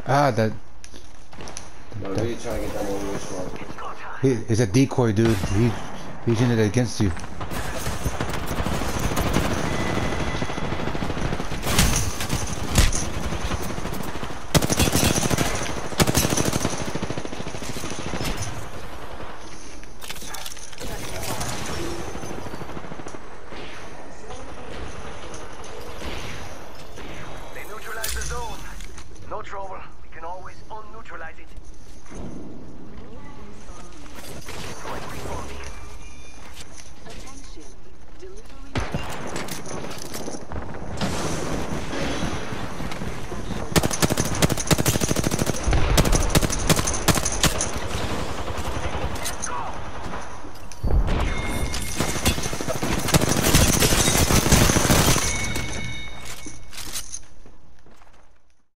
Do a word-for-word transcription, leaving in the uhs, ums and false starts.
Ah, that. No, that really trying to get that one wish one. he, it's a decoy, dude. He, he's in it against you.